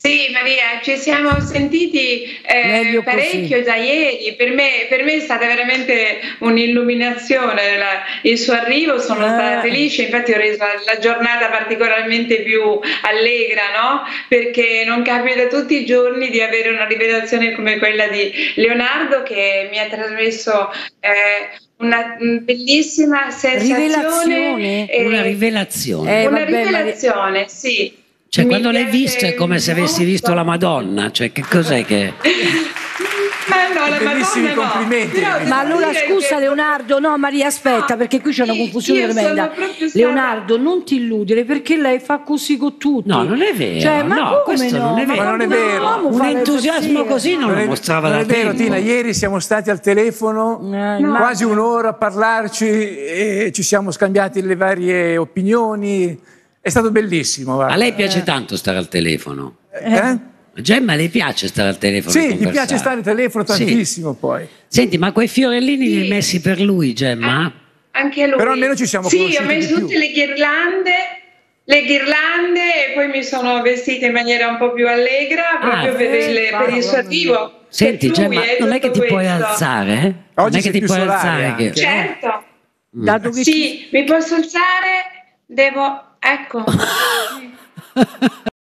Sì, Maria, ci siamo sentiti Meglio così. parecchio da ieri. Per me è stata veramente un'illuminazione il suo arrivo, sono stata Eh, felice, infatti ho reso la giornata particolarmente più allegra, no? Perché non capita tutti i giorni di avere una rivelazione come quella di Leonardo che mi ha trasmesso una bellissima sensazione, rivelazione? Una rivelazione. una Vabbè, Maria. rivelazione, sì. Cioè, Mi quando l'hai visto è piace come se avessi visto la molto. Madonna. Cioè, che cos'è che... Ma no, la Bellissimi Madonna no. complimenti. Però Ma devo allora dire scusa che Leonardo, no Maria aspetta no, perché qui c'è una confusione io tremenda. sono proprio stata. Leonardo non ti illudere perché lei fa così con No, tutti. non è Cioè, vero. ma No, come questo non no? è Ma vero. Ma non quando è vero. dovevamo Un fare le entusiasmo pazzie? così non lo mostrava Non da è vero, tempo. Tina, ieri siamo stati al telefono No. quasi Immagino. un'ora a parlarci e ci siamo scambiati le varie opinioni. È stato bellissimo, A lei guarda. piace tanto stare al telefono. Eh? A Gemma, le piace stare al telefono e Sì, gli conversare? piace stare al telefono Sì. tantissimo poi. Senti, ma quei fiorellini li hai Sì. messi per lui, Gemma? Anche lui. Però almeno ci siamo Sì, ho conosciuti di messo più. tutte le ghirlande e poi mi sono vestita in maniera un po' più allegra proprio per il suo arrivo. Senti, Per lui Gemma, non è che tutto ti puoi questo. alzare? Non Oggi è che sei ti più puoi solare alzare? anche, no? Certo, Dato che sì, mi posso alzare, devo, ecco.